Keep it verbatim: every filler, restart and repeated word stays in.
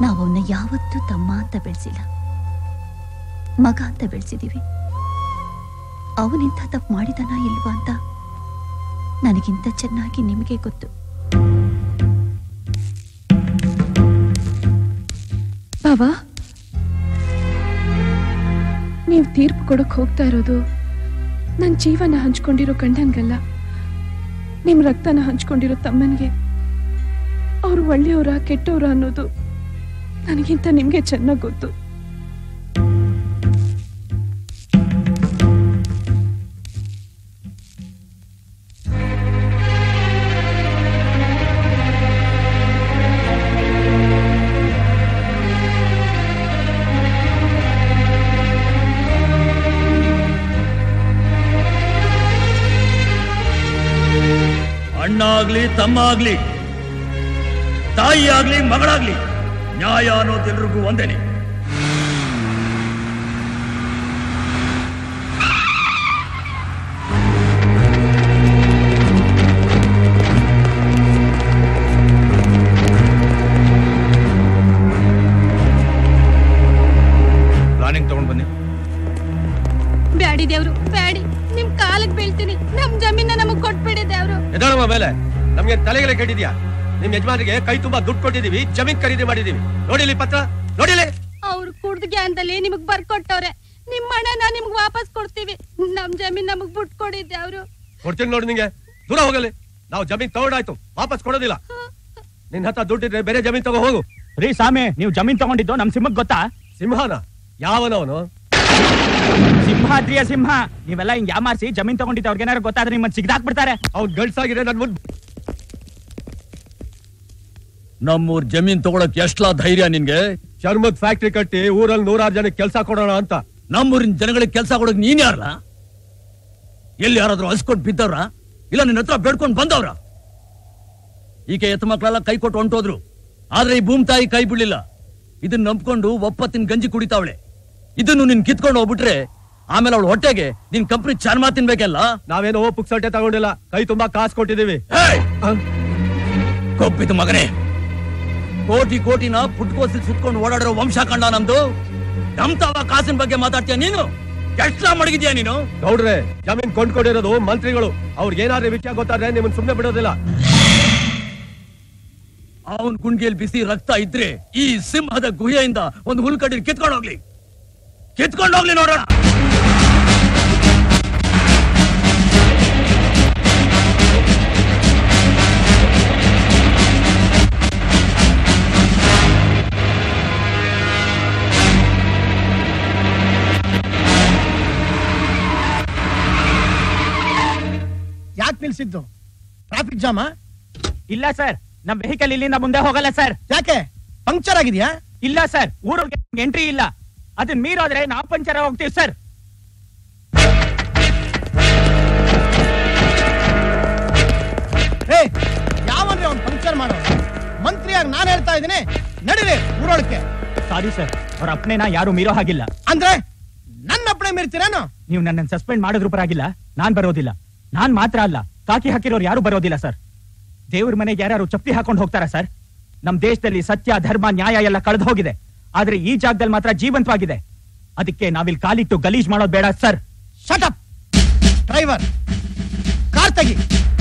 ನಾವು ಅವನ್ನ ಯಾವತ್ತೂ ತಮ್ಮ ಅಂತ ಬೆಳೆಸಿಲ್ಲ, ಮಗ ಅಂತ ಬೆಳೆಸಿದೀವಿ. ಅವನಿಂತ ತಪ್ಪು ಮಾಡಿದನ ಇಲ್ವಾ ಅಂತ ನನಗಿಂತ ಚೆನ್ನಾಗಿ ನಿಮಗೆ ಗೊತ್ತು. ಬಾವಾ, ನೀವು ತೀರ್ಪು ಕೊಡಕ್ ಹೋಗ್ತಾ ಇರೋದು ನನ್ನ ಜೀವನ ಹಂಚ್ಕೊಂಡಿರೋ ಗಂಡನ್ಗಲ್ಲ, ನಿಮ್ ರಕ್ತನ ಹಂಚ್ಕೊಂಡಿರೋ ತಮ್ಮನ್ಗೆ. ಅವ್ರು ಒಳ್ಳೆಯವರ ಕೆಟ್ಟವರ ಅನ್ನೋದು ನನಗಿಂತ ನಿಮ್ಗೆ ಚೆನ್ನಾಗಿ ಗೊತ್ತು. ಅಣ್ಣ ಆಗ್ಲಿ, ತಮ್ಮ ಆಗ್ಲಿ, ತಾಯಿ ಆಗ್ಲಿ, ಮಗಳಾಗ್ಲಿ, ನ್ಯಾಯ ಅನ್ನೋದೆಲ್ರಿಗೂ ಒಂದೇನೆ. ಪ್ಲಾನಿಂಗ್ ತಗೊಂಡ್ ಬನ್ನಿ. ಬ್ಯಾಡಿ ದೇವ್ರು, ಬ್ಯಾಡಿ. ನಿಮ್ ಕಾಲಕ್ ಬೀಳ್ತೀನಿ. ನಮ್ ಜಮೀನ ನಮಗ್ ಕೊಟ್ಬಿಡಿ ದೇವ್ರು. ಎದಳಮ್ಮ ಮೇಲೆ. ನಮ್ಗೆ ತಲೆಗೆಲೆ ಕೆಟ್ಟಿದ್ಯಾ? ನಿಮ್ ಯಜಮಾನಿಗೆ ಕೈ ತುಂಬಾ ದುಡ್ಡು ಕೊಟ್ಟಿದೀವಿ, ಜಮೀನ್ ಖರೀದಿ ಮಾಡಿದೀವಿ. ನೋಡಿಲಿ ಪತ್ರ, ನೋಡಿಲಿ. ಅವ್ರು ಕುಡ್ದ ಗ್ಯಾನ್ದಲ್ಲಿ ನಿಮಗ್ ಬರ್ಕೊಟ್ಟವ್ರೆ. ನಿಮ್ ಹಣನ ನಿಮ್ಗ್ ವಾಪಸ್ ಕೊಡ್ತೀವಿ. ನಮ್ ಜಮೀನ್ ನಮಗ್ ಬಿಟ್ ಕೊಡಿದ್ದೆ ಅವ್ರು. ಕೊಡ್ತೀನಿ ನೋಡಿ ನಿಂಗೆ. ದೂರ ಹೋಗಲಿ. ನಾವು ಜಮೀನ್ ತಗೊಂಡಾಯ್ತು, ವಾಪಸ್ ಕೊಡೋದಿಲ್ಲ. ನಿನ್ ಹತ್ರ ದುಡ್ಡಿದ್ರೆ ಬೇರೆ ಜಮೀನ್ ತಗೋ ಹೋಗು. ರೀ ಸ್ವಾಮಿ, ನೀವು ಜಮೀನ್ ತಗೊಂಡಿದ್ದು ನಮ್ ಸಿಂಹಕ್ ಗೊತ್ತಾ? ಸಿಂಹನ? ಯಾವನವನು? ಸಿಂಹಾದ್ರಿಯ ಸಿಂಹ. ನೀವೆಲ್ಲ ಹಿಂಗ್ ಯಾಮಾರಿಸಿ ಜಮೀನ್ ತಗೊಂಡಿದ್ದು ಅವ್ರಿಗೆ ಏನಾರು ಗೊತ್ತಾದ್ರೆ ನಿಮ್ಮನ್ನ ಸಿಗ್ದಾಕ್ಬಿಡ್ತಾರೆ. ಅವ್ನ್ ಗಳ್ಸಾಗಿದೆ ನನ್ ಮುಂದ್. ನಮ್ಮೂರ್ ಜಮೀನ್ ತಗೊಳಕ್ ಎಷ್ಟಾ ಧೈರ್ಯ ನಿನ್ಗೆ? ಚರ್ಮದ್ ಫ್ಯಾಕ್ಟ್ರಿ ಕಟ್ಟಿ ಊರಲ್ಲಿ ನೂರಾರು ಜನಕ್ಕೆ ಕೆಲಸ ಕೊಡೋಣ ಅಂತ. ನಮ್ಮೂರಿನ ಜನಗಳಿಗೆ ಕೆಲಸ ಕೊಡೋಕ್ ನೀನ್ ಯಾರಲ್ಲ? ಎಲ್ಲಿ ಯಾರಾದ್ರೂ ಹಸ್ಕೊಂಡ್ ಬಿದ್ದವ್ರ? ಇಲ್ಲ ನಿನ್ನ ಹತ್ರ ಬೇಡ್ಕೊಂಡ್ ಬಂದವ್ರ? ಈಕೆ ಎತ್ತ ಮಕ್ಕಳೆಲ್ಲ ಕೈ ಕೊಟ್ಟು ಹೊಂಟೋದ್ರು. ಆದ್ರೆ ಈ ಭೂಮಿ ತಾಯಿ ಕೈ ಬಿಡ್ಲಿಲ್ಲ. ಇದನ್ನ ನಂಬ್ಕೊಂಡು ಒಪ್ಪತ್ತಿನ ಗಂಜಿ ಕುಡಿತಾವಳೆ. ಇದನ್ನು ನಿನ್ ಕಿತ್ಕೊಂಡು ಹೋಗ್ಬಿಟ್ರೆ ಆಮೇಲೆ ಅವಳು ಹೊಟ್ಟೆಗೆ ನಿನ್ ಕಂಪ್ನಿ ಚಾರ್ಮಾ ತಿನ್ಬೇಕಲ್ಲ. ನಾವೇನೋ ಪುಕ್ಸಟ್ಟೆ ತಗೊಂಡಿಲ್ಲ, ಕೈ ತುಂಬಾ ಕಾಸು ಕೊಟ್ಟಿದೀವಿ. ಕೊಬ್ಬಿದ ಮಗನೇ, ಕೋಟಿ ಕೋಟಿನ ಪುಟ್ಕೋಸಿ ಸುತ್ಕೊಂಡು ಓಡಾಡಿರೋ ವಂಶ ಕಂಡ ನಮ್ದು. ನಮ್ತಾವ ಕಾಸಿನ ಬಗ್ಗೆ ಮಾತಾಡ್ತೀಯ ನೀನು? ಎಷ್ಟಾ ಮಡಗಿದ್ಯಾ ನೀನು? ಗೌಡ್ರೆ, ಜಮೀನ್ ಕೊಂಡ್ಕೊಂಡಿರೋದು ಮಂತ್ರಿಗಳು. ಅವ್ರಿಗೆ ಏನಾದ್ರೂ ವಿಷಯ ಗೊತ್ತಾದ್ರೆ ನಿಮ್ಮನ್ ಸುಮ್ನೆ ಬಿಡೋದಿಲ್ಲ. ಅವನ್ ಗುಂಡಿಯಲ್ಲಿ ಬಿಸಿ ರಕ್ತ ಇದ್ರೆ ಈ ಸಿಂಹದ ಗುಹೆಯಿಂದ ಒಂದು ಹುಲ್ಕಡ್ಡಿ ಕಿತ್ಕೊಂಡು ಹೋಗ್ಲಿ, ಕಿತ್ಕೊಂಡು ಹೋಗ್ಲಿ ನೋಡೋಣ. ಯಾಕೆ ನಿಲ್ಸಿದ್ದು? ಟ್ರಾಫಿಕ್ ಜಾಮ? ಇಲ್ಲ ಸರ್, ನಮ್ ವೆಹಿಕಲ್ ಇಲ್ಲಿಂದ ಮುಂದೆ ಹೋಗಲ್ಲ ಸರ್. ಯಾಕೆ? ಪಂಕ್ಚರ್ ಆಗಿದ್ಯಾ? ಇಲ್ಲ ಸರ್, ಊರೊಳಗೆ ಎಂಟ್ರಿ ಇಲ್ಲ. ಅದನ್ನ ಮೀರೋದ್ರೆ ನಾವು ಪಂಚರ್ ಹೋಗ್ತೀವಿ ಸರ್. ಏ, ಯಾವನ್ರಿ ಅವ್ನು ಪಂಕ್ಚರ್ ಮಾಡೋ? ಮಂತ್ರಿಯಾಗಿ ನಾನು ಹೇಳ್ತಾ ಇದ್ದೀನಿ, ನಡೀರಿ ಊರೊಳಕ್ಕೆ. ಸಾರಿ ಸರ್, ಅವ್ರ ಅಪ್ಪಣೆನ ಯಾರು ಮೀರೋ ಹಾಗಿಲ್ಲ. ಅಂದ್ರೆ ನನ್ನ ಅಪ್ಪಣೆ ಮೀರ್ತೀರೇನು? ನೀವು ನನ್ನನ್ನು ಸಸ್ಪೆಂಡ್ ಮಾಡೋದ್ರ ಪರವಾಗಿಲ್ಲ, ನಾನ್ ಬರೋದಿಲ್ಲ. ನಾನ್ ಮಾತ್ರ ಅಲ್ಲ, ಕಾಕಿ ಹಾಕಿರೋರು ಯಾರು ಬರೋದಿಲ್ಲ ಸರ್. ದೇವ್ರ ಮನೆಗೆ ಯಾರು ಚಪ್ಪಿ ಹಾಕೊಂಡು ಹೋಗ್ತಾರ ಸರ್? ನಮ್ ದೇಶದಲ್ಲಿ ಸತ್ಯ, ಧರ್ಮ, ನ್ಯಾಯ ಎಲ್ಲ ಕಳೆದು ಹೋಗಿದೆ. ಆದ್ರೆ ಈ ಜಾಗದಲ್ಲಿ ಮಾತ್ರ ಜೀವಂತವಾಗಿದೆ. ಅದಕ್ಕೆ ನಾವಿಲ್ಲಿ ಕಾಲಿಟ್ಟು ಗಲೀಜ್ ಮಾಡೋದು ಬೇಡ sir. Shut up driver, car ತೆಗಿ.